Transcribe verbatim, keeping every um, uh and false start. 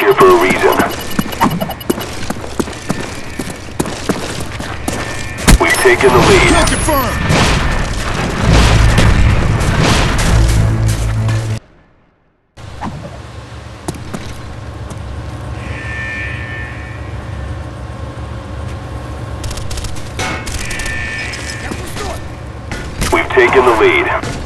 here for a reason. We've taken the lead. Kill confirmed. We've taken the lead.